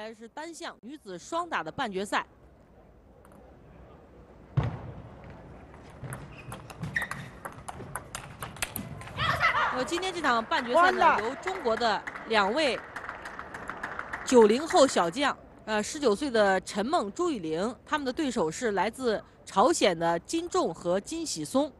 来的是单项女子双打的半决赛。今天这场半决赛呢，由中国的2位90后小将，19岁的陈梦、朱雨玲，他们的对手是来自朝鲜的金仲和金喜松。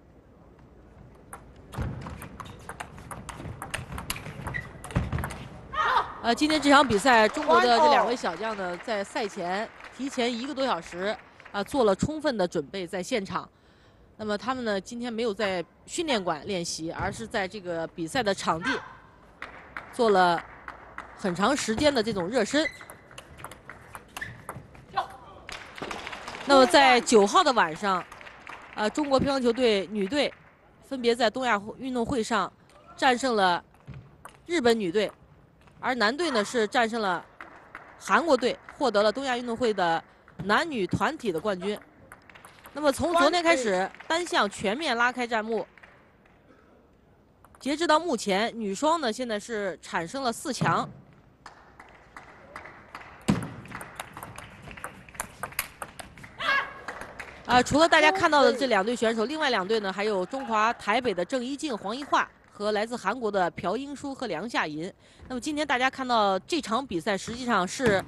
今天这场比赛，中国的这2位小将呢，在赛前提前1个多小时做了充分的准备，在现场。那么他们呢，今天没有在训练馆练习，而是在这个比赛的场地做了很长时间的这种热身。那么在9号的晚上，中国乒乓球队女队分别在东亚运动会上战胜了日本女队，而男队呢是战胜了韩国队，获得了东亚运动会的男女团体的冠军。那么从昨天开始，单项全面拉开战幕。截止到目前，女双呢现在是产生了4强。除了大家看到的这2队选手，另外2队呢还有中华台北的郑一静、黄一桦和来自韩国的朴英淑和梁夏银。那么今天大家看到这场比赛，实际上是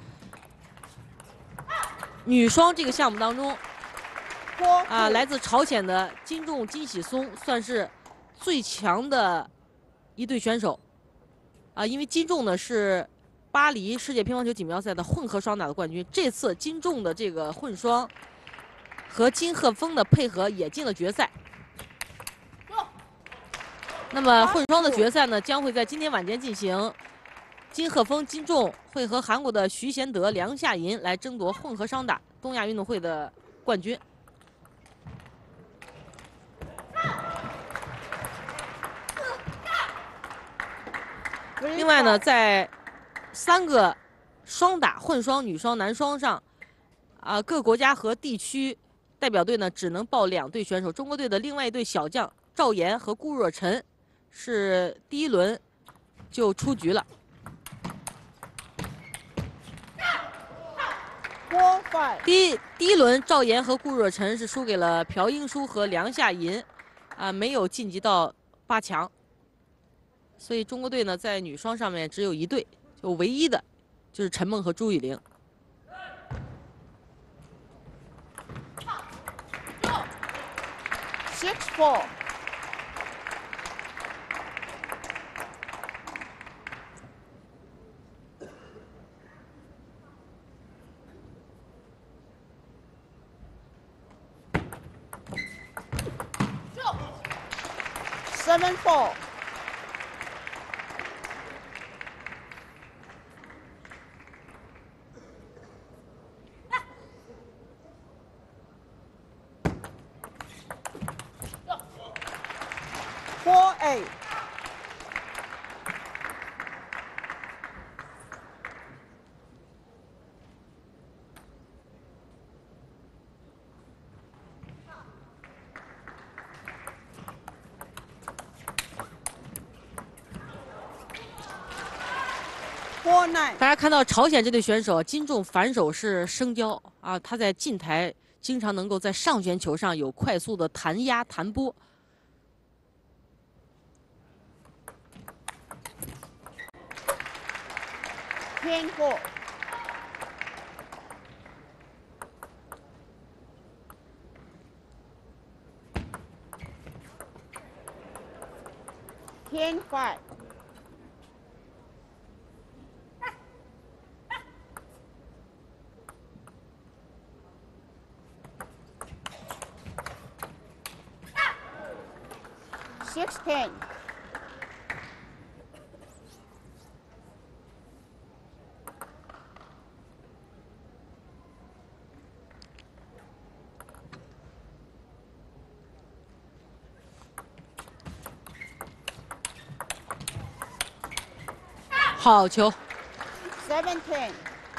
女双这个项目当中。来自朝鲜的金仲、金喜松算是最强的一对选手，因为金仲呢是巴黎世界乒乓球锦标赛的混合双打的冠军，这次金仲的这个混双和金鹤峰的配合也进了决赛。那么混双的决赛呢，将会在今天晚间进行，金鹤峰、金仲会和韩国的徐贤德、梁夏银来争夺混合双打东亚运动会的冠军。另外呢，在3个双打混双、女双、男双上，各国家和地区代表队呢只能报2队选手。中国队的另外一队小将赵岩和顾若晨是第1轮就出局了。第一轮，赵岩和顾若晨是输给了朴英淑和梁夏银，没有晋级到8强。所以中国队呢，在女双上面只有1队，就唯一的就是陈梦和朱雨玲。 6-4。7-4。4-8。 大家看到朝鲜这队选手金仲反手是生胶他在近台经常能够在上旋球上有快速的弹压弹拨。 10-4。10-5。6-10。 好球。 7-10。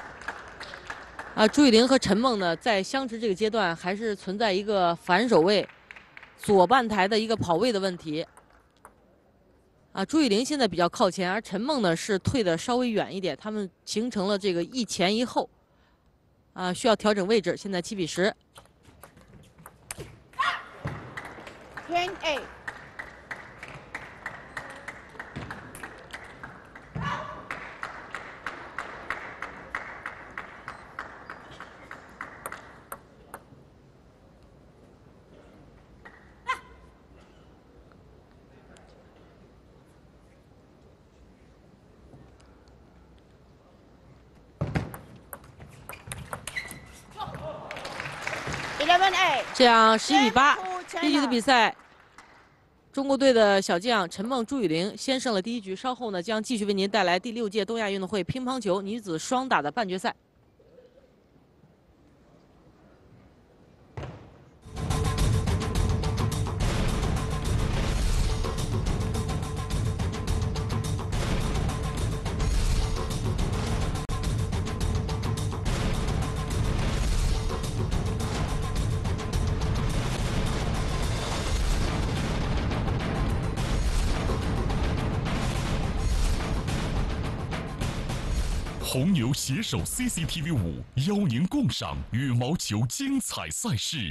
朱雨玲和陈梦呢，在相持这个阶段还是存在一个反手位左半台的一个跑位的问题。 朱雨玲现在比较靠前，而陈梦呢是退的稍微远一点，他们形成了这个一前一后，需要调整位置。现在7比10。 10-8. 11-8. 这样11比8， Game 第一局的 to 比 China. 赛，中国队的小将陈梦、朱雨玲先胜了第一局。稍后呢，将继续为您带来第6届东亚运动会乒乓球女子双打的半决赛。 红牛携手 CCTV5，邀您共赏羽毛球精彩赛事。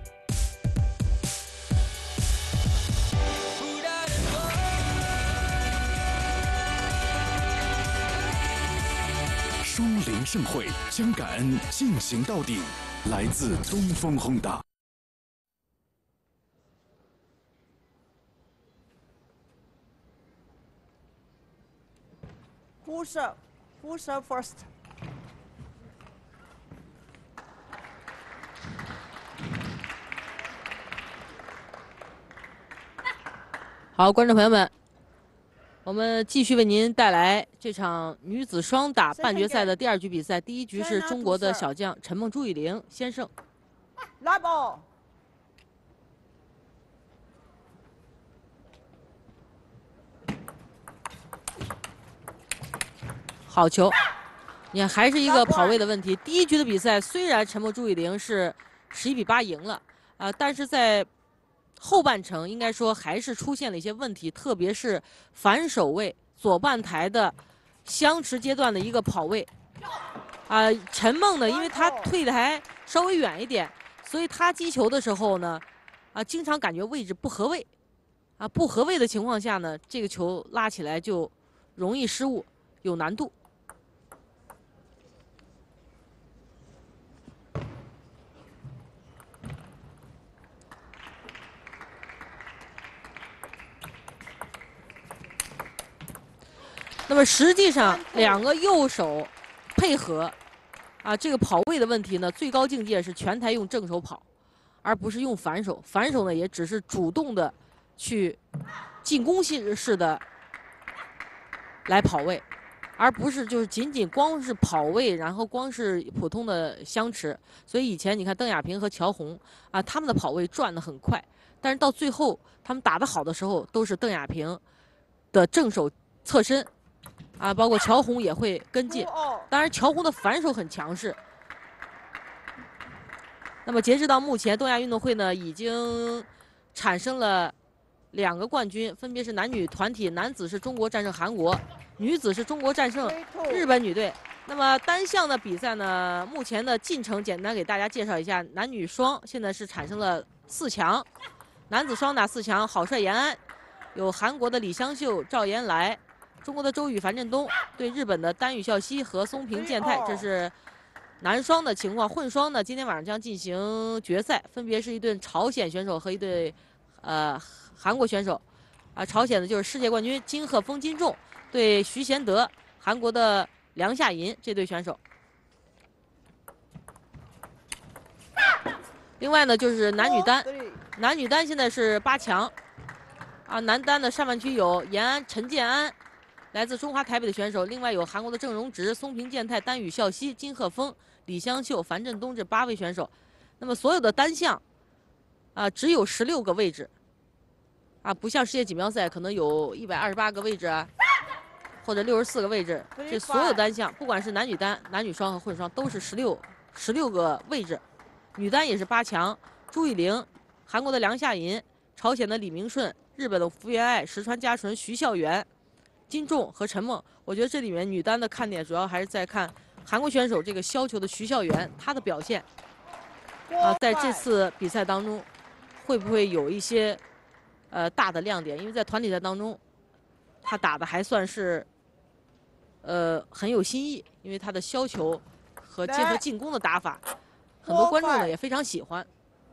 双零盛会将感恩进行到底，来自东风Honda。 Who serve? Who serve first? 好，观众朋友们，我们继续为您带来这场女子双打半决赛的第2局比赛。第一局是中国的小将陈梦、朱雨玲先胜。 Love ball. 好球！你看，还是一个跑位的问题。第一局的比赛虽然陈梦、朱雨玲是11比8赢了，但是在后半程应该说还是出现了一些问题，特别是反手位左半台的相持阶段的一个跑位。陈梦呢，因为她退的还稍微远一点，所以她击球的时候呢，经常感觉位置不合位。不合位的情况下呢，这个球拉起来就容易失误，有难度。那么实际上，两个右手配合，这个跑位的问题呢，最高境界是全台用正手跑，而不是用反手。反手呢，也只是主动的去进攻式的来跑位，而不是就是仅仅光是跑位，然后光是普通的相持。所以以前你看邓亚萍和乔红他们的跑位转得很快，但是到最后他们打得好的时候，都是邓亚萍的正手侧身。包括乔红也会跟进，当然乔红的反手很强势。那么截止到目前，东亚运动会呢已经产生了2个冠军，分别是男女团体，男子是中国战胜韩国，女子是中国战胜日本女队。那么单项的比赛呢，目前的进程简单给大家介绍一下：男女双现在是产生了4强，男子双打4强，郝帅、延安，有韩国的李湘秀、赵延来。中国的周雨、樊振东对日本的丹羽孝希和松平健太，这是男双的情况。混双呢，今天晚上将进行决赛，分别是一对朝鲜选手和一对韩国选手。朝鲜的就是世界冠军金鹤峰金仲对徐贤德，韩国的梁夏银这对选手。另外呢，就是男女单，男女单现在是8强。男单的上半区有延安、陈建安。来自中华台北的选手，另外有韩国的郑荣植、松平健太、丹羽孝希、金鹤峰、李湘秀、樊振东这8位选手。那么所有的单项只有16个位置不像世界锦标赛可能有128个位置或者64个位置。这所有单项，不管是男女单、男女双和混双，都是16个位置。女单也是8强，朱雨玲、韩国的梁夏银、朝鲜的李明顺、 日本的福原爱、石川佳纯、徐孝元、金仲和陈梦。我觉得这里面女单的看点主要还是在看韩国选手这个削球的徐孝元他的表现在这次比赛当中会不会有一些大的亮点？因为在团体赛当中，他打的还算是很有新意，因为他的削球和结合进攻的打法，很多观众呢也非常喜欢。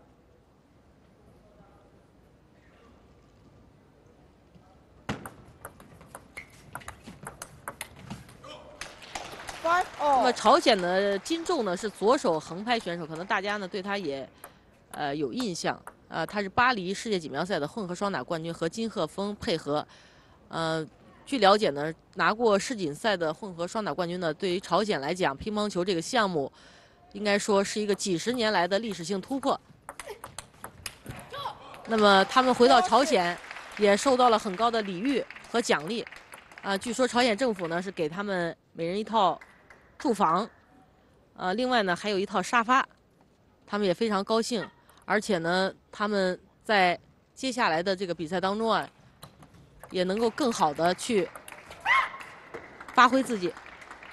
那么朝鲜的金仲呢是左手横拍选手，可能大家呢对他也有印象他是巴黎世界锦标赛的混合双打冠军，和金鹤峰配合。据了解呢，拿过世锦赛的混合双打冠军呢，对于朝鲜来讲，乒乓球这个项目，应该说是一个几十年来的历史性突破。那么他们回到朝鲜，也受到了很高的礼遇和奖励。据说朝鲜政府呢是给他们每人一套住房，另外呢还有一套沙发，他们也非常高兴。而且呢，他们在接下来的这个比赛当中也能够更好的去发挥自己。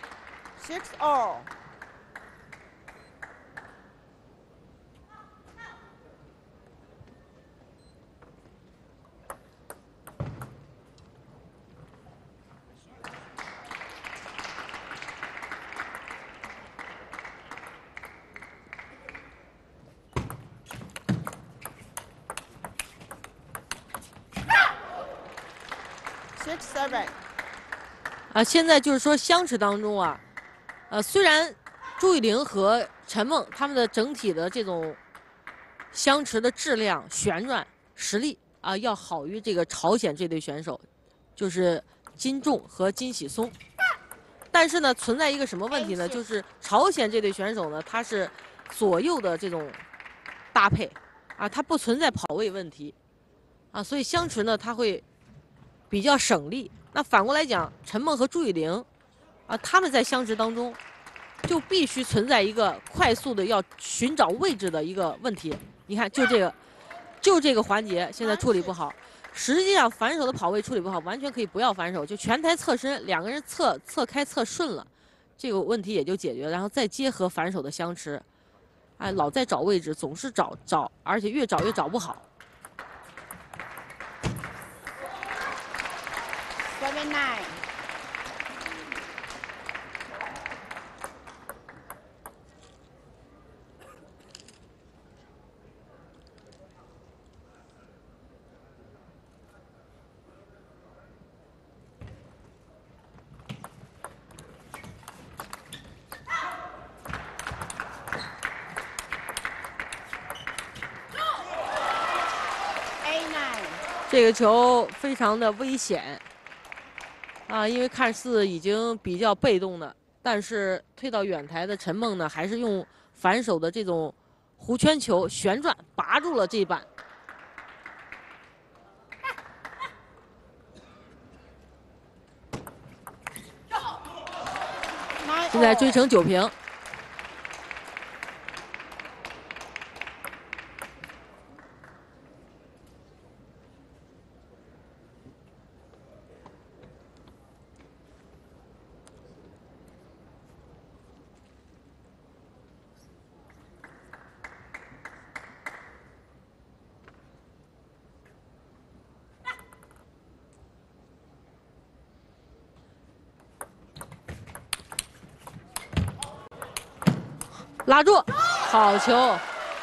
6-all。6-7。 现在就是说相持当中虽然朱雨玲和陈梦他们的整体的这种相持的质量、旋转实力要好于这个朝鲜这对选手，就是金仲和金喜松。但是呢，存在一个什么问题呢？就是朝鲜这对选手呢，他是左右的这种搭配他不存在跑位问题所以相持呢，他会比较省力。那反过来讲，陈梦和朱雨玲他们在相持当中就必须存在一个快速的要寻找位置的一个问题。你看，就这个环节现在处理不好。实际上反手的跑位处理不好，完全可以不要反手，就全台侧身，两个人侧开侧顺了，这个问题也就解决了。然后再结合反手的相持，老在找位置，总是找，而且越找越找不好。 7-9。 这个球非常的危险因为看似已经比较被动的，但是推到远台的陈梦呢，还是用反手的这种弧圈球旋转拔住了这一板。现在追成9平。拉住，好球！ 19。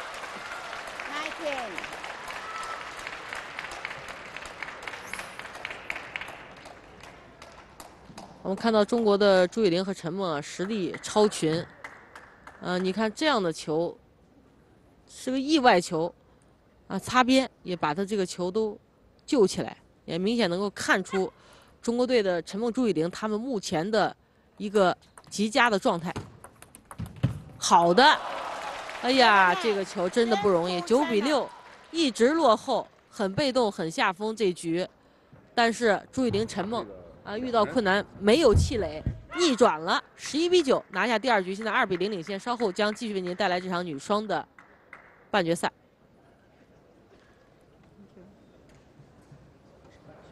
我们看到中国的朱雨玲和陈梦实力超群。你看这样的球是个意外球擦边也把他这个球都救起来，也明显能够看出中国队的陈梦、朱雨玲他们目前的一个极佳的状态。好的，哎呀，这个球真的不容易，9比6，一直落后，很被动，很下风这局。但是朱雨玲、陈梦遇到困难没有气馁，逆转了，11比9拿下第2局，现在2比0领先。稍后将继续为您带来这场女双的半决赛。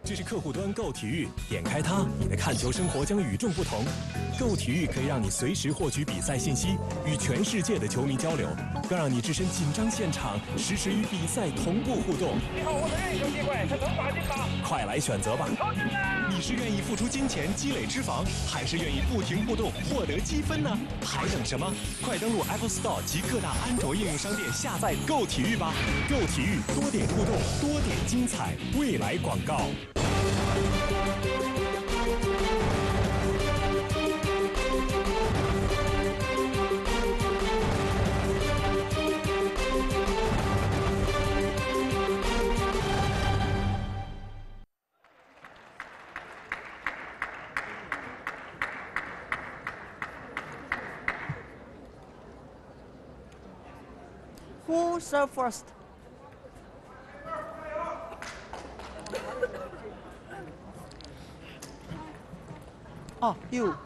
这是客户端 Go 体育，点开它，你的看球生活将与众不同。Go 体育可以让你随时获取比赛信息，与全世界的球迷交流，更让你置身紧张现场，实时与比赛同步互动。 你好，我的任意球机会，他能打进吗？ 快来选择吧！你是愿意付出金钱积累脂肪，还是愿意不停互动获得积分呢？还等什么？快登录 Apple Store 及各大安卓应用商店下载 Go 体育吧！Go 体育，多点互动，多点精彩。未来广告。 Who serve first? Oh, you.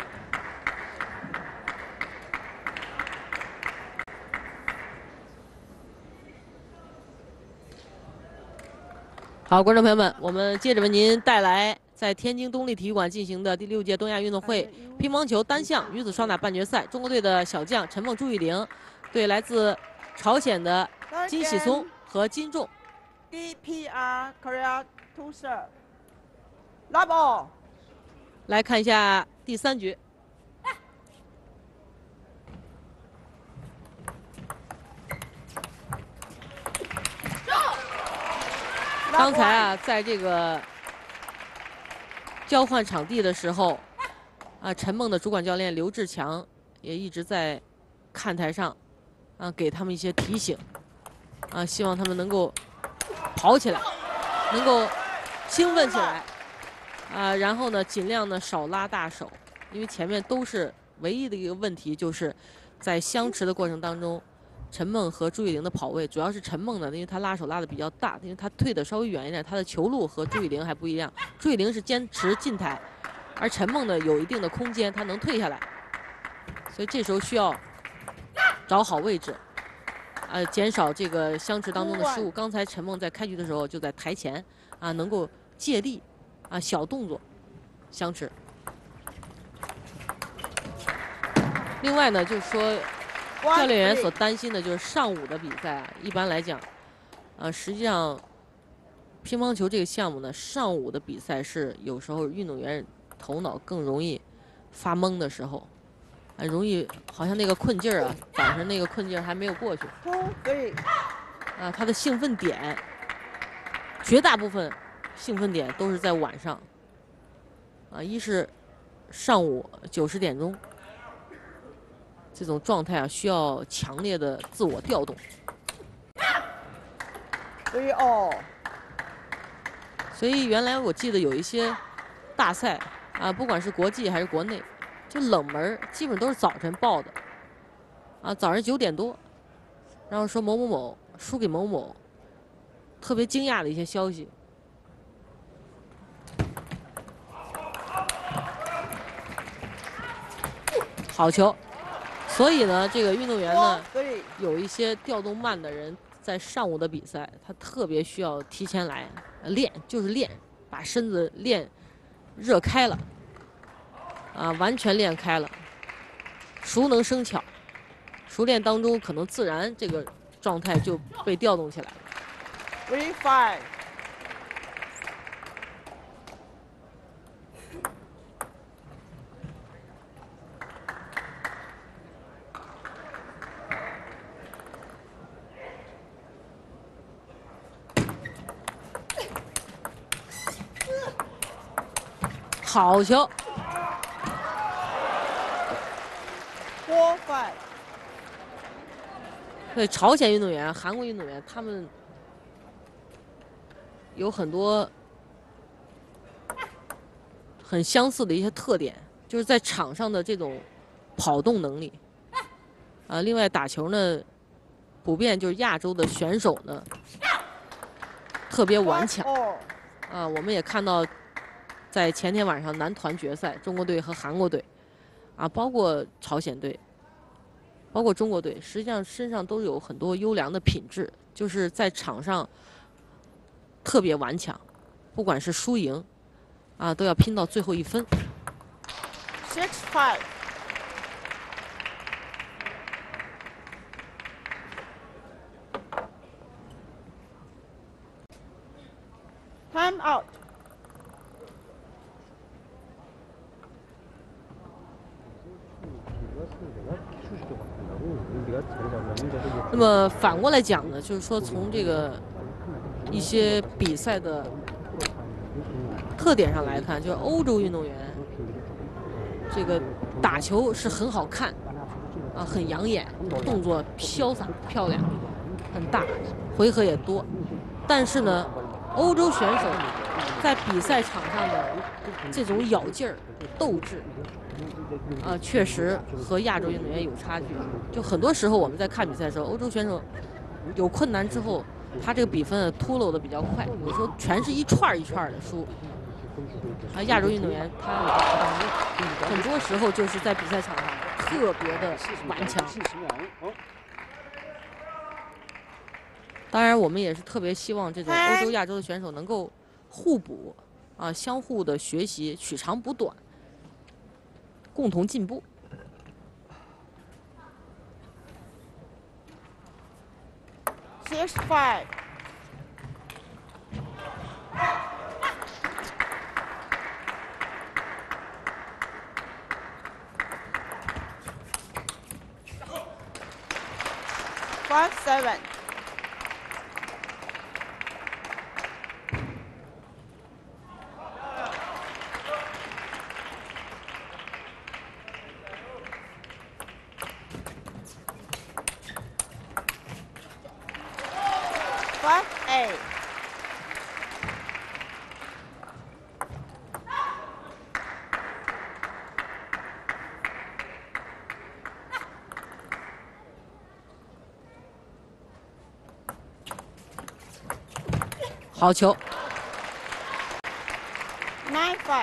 好，观众朋友们，我们接着为您带来在天津东丽体育馆进行的第6届东亚运动会乒乓球单项女子双打半决赛，中国队的小将陈梦、朱玉玲对来自朝鲜的金喜松和金仲。 DPR Korea to serve. Love all. 来看一下第3局。刚才啊，在这个交换场地的时候，陈梦的主管教练刘志强也一直在看台上，给他们一些提醒，希望他们能够跑起来，能够兴奋起来，然后呢，尽量呢少拉大手，因为前面都是唯一的一个问题，就是在相持的过程当中。陈梦和朱雨玲的跑位，主要是陈梦呢，因为她拉手拉的比较大，因为她退的稍微远一点，她的球路和朱雨玲还不一样。朱雨玲是坚持近台，而陈梦呢有一定的空间，她能退下来，所以这时候需要找好位置，减少这个相持当中的失误。刚才陈梦在开局的时候就在台前，能够借力，小动作相持。另外呢，就是说。教练员所担心的就是上午的比赛一般来讲，实际上乒乓球这个项目呢，上午的比赛是有时候运动员头脑更容易发懵的时候，容易好像那个困劲儿早上那个困劲儿还没有过去。他的兴奋点，绝大部分兴奋点都是在晚上，一是上午9、10点钟。这种状态需要强烈的自我调动。所以原来我记得有一些大赛不管是国际还是国内，就冷门基本都是早晨报的，早上9点多，然后说某某某输给某某，特别惊讶的一些消息。好球。所以呢，这个运动员呢，有一些调动慢的人，在上午的比赛，他特别需要提前来练，就是练，把身子练热开了，完全练开了，熟能生巧，熟练当中可能自然这个状态就被调动起来了。 5-5。 好球 ！4-5。 对朝鲜运动员、韩国运动员，他们有很多很相似的一些特点，就是在场上的这种跑动能力。另外打球呢，普遍就是亚洲的选手呢特别顽强。我们也看到。在前天晚上男团决赛，中国队和韩国队，包括朝鲜队，包括中国队，实际上身上都有很多优良的品质，就是在场上特别顽强， 不管是输赢，啊，都要拼到最后一分。 6-5. Time out. 那么反过来讲呢，就是说从这个一些比赛的特点上来看，就是欧洲运动员这个打球是很好看，啊，很养眼，动作潇洒漂亮，很大，回合也多。但是呢，欧洲选手在比赛场上的这种咬劲儿、斗志。 确实和亚洲运动员有差距。就很多时候我们在看比赛的时候，欧洲选手有困难之后，他这个比分秃噜的比较快，有时候全是一串一串的输。亚洲运动员他很多时候就是在比赛场上特别的顽强。当然，我们也是特别希望这种欧洲、亚洲的选手能够互补，啊，相互的学习，取长补短。 共同进步。 6-5. Five, 7. A. 好球。 9-5.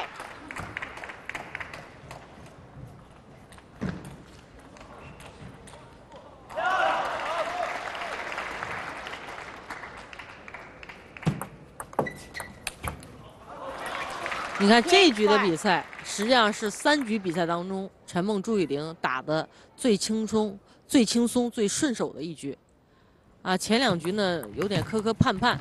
你看这一局的比赛，实际上是3局比赛当中，陈梦、朱雨玲打的最轻松、最顺手的一局。啊，前2局呢有点磕磕绊绊。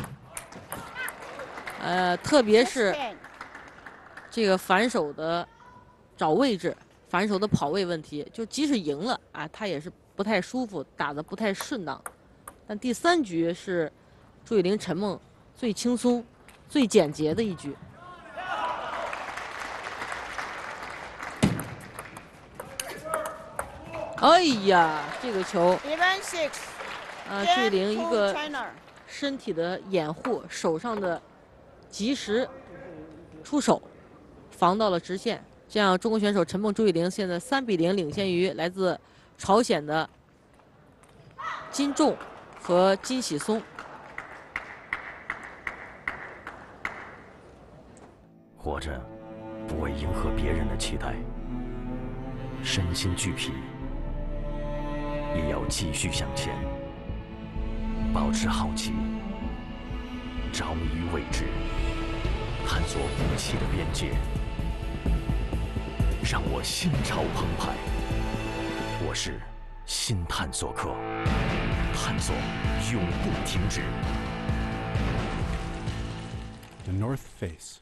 特别是这个反手的找位置、反手的跑位问题，就即使赢了啊，他也是不太舒服，打得不太顺当。但第3局是朱雨玲、陈梦最轻松、最简洁的一局。 哎呀，这个球，朱雨玲一个身体的掩护，手上的及时出手，防到了直线。这样，中国选手陈梦、朱雨玲现在3-0领先于来自朝鲜的金仲和金喜松。 活着，不为迎合别人的期待，身心俱疲。 也要继续向前，保持好奇，着迷于未知，探索武器的边界，让我心潮澎湃。我是新探索客，探索永不停止。 The North Face。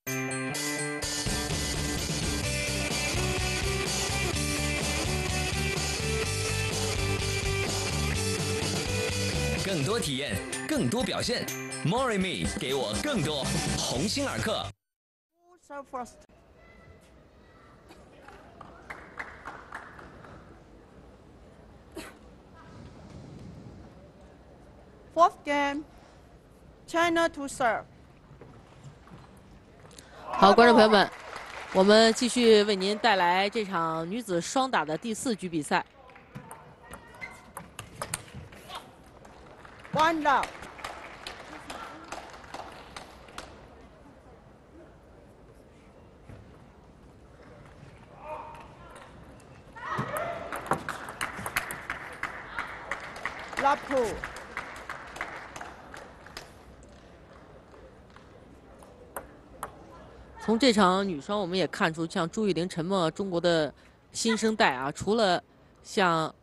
更多体验，更多表现 ，More Me 给我更多。鸿星尔克。 Fourth game, China to serve. 好，观众朋友们，我们继续为您带来这场女子双打的第4局比赛。 1 love. Love 2. 从这场女双我们也看出，像朱雨玲、陈梦中国的新生代啊，除了像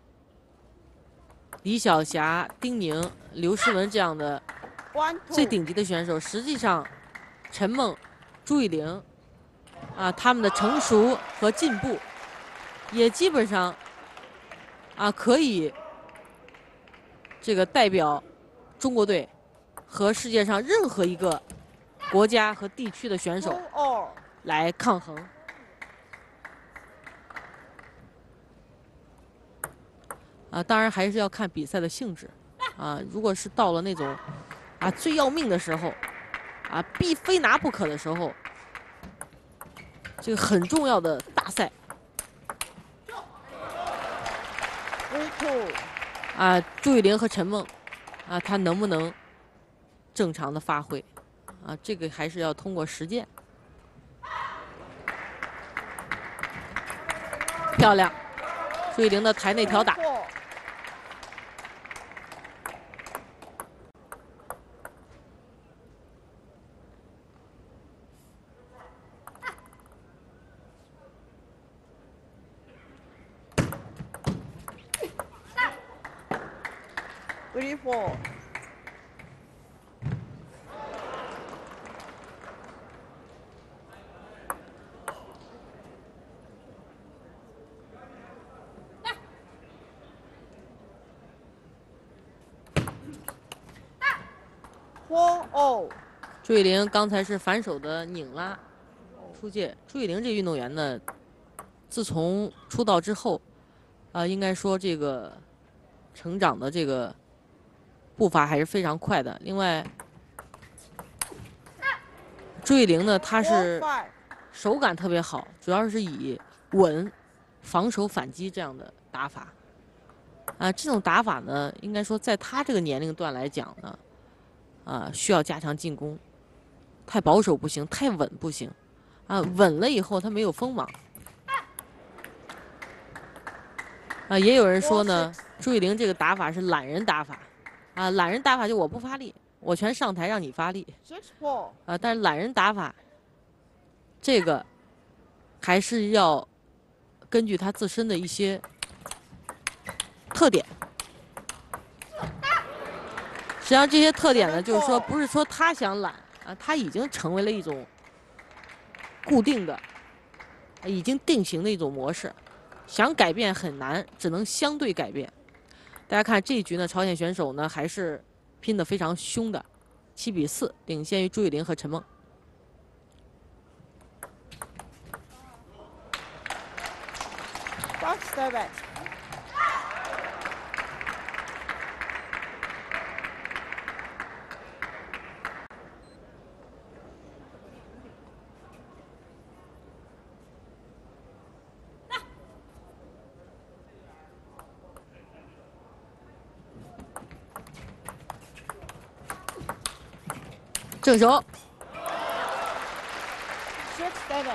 李晓霞、丁宁、刘诗雯这样的最顶级的选手，实际上陈梦、朱雨玲啊，他们的成熟和进步，也基本上啊可以这个代表中国队和世界上任何一个国家和地区的选手来抗衡。啊，当然还是要看比赛的性质。啊，如果是到了那种啊最要命的时候，啊必非拿不可的时候，这个很重要的大赛，啊，朱雨玲和陈梦，啊，她能不能正常的发挥？啊，这个还是要通过实践。漂亮，朱雨玲的台内挑打。 34. 4-0. 朱雨玲刚才是反手的拧拉出界。朱雨玲这运动员呢，自从出道之后，应该说这个成长的这个步伐还是非常快的。另外，朱雨玲呢，她是手感特别好，主要是以稳、防守、反击这样的打法。啊，这种打法呢，应该说在她这个年龄段来讲呢，需要加强进攻。太保守不行，太稳不行。啊，稳了以后她没有锋芒。啊，也有人说呢，朱雨玲这个打法是懒人打法。啊，懒人打法就我不发力，我全上台让你发力。啊，但是懒人打法，这个还是要根据他自身的一些特点。实际上这些特点呢，就是说不是说他想懒啊，他已经成为了一种固定的、已经定型的一种模式，想改变很难，只能相对改变。大家看这一局呢，朝鲜选手呢还是拼得非常凶的，7-4领先于朱雨玲和陈梦。正手。 6-7.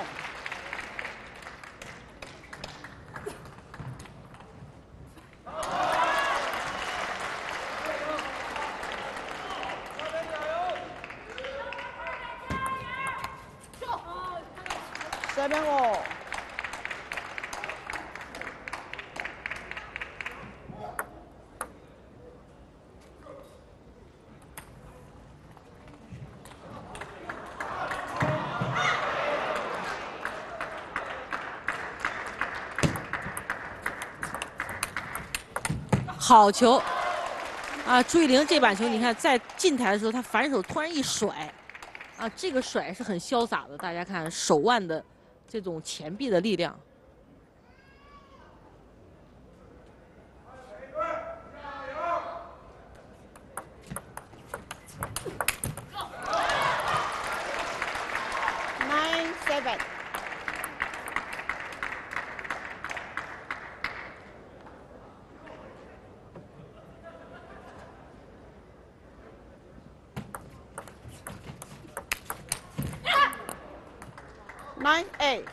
7-5. 好球！啊，朱雨玲这板球，你看在进台的时候，她反手突然一甩，啊，这个甩是很潇洒的。大家看手腕的这种前臂的力量。 9-7. 9-8.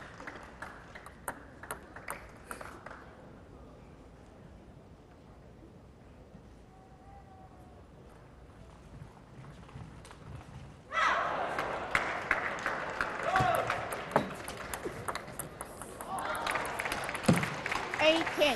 9 18.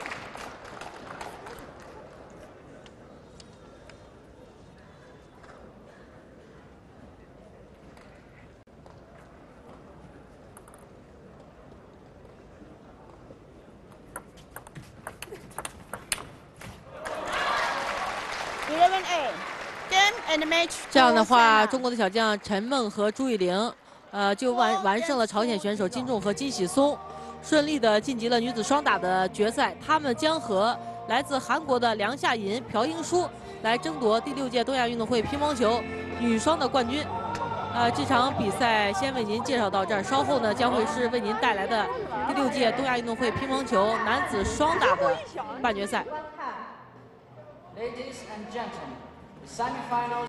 11A. Game and match. 这样的话，中国的小将陈梦和朱雨玲，就完胜了朝鲜选手金仲和金喜松，顺利的晋级了女子双打的决赛。他们将和来自韩国的梁夏银、朴英淑来争夺第6届东亚运动会乒乓球女双的冠军。这场比赛先为您介绍到这儿，稍后呢将会是为您带来的第6届东亚运动会乒乓球男子双打的半决赛。 Ladies and gentlemen, the semifinals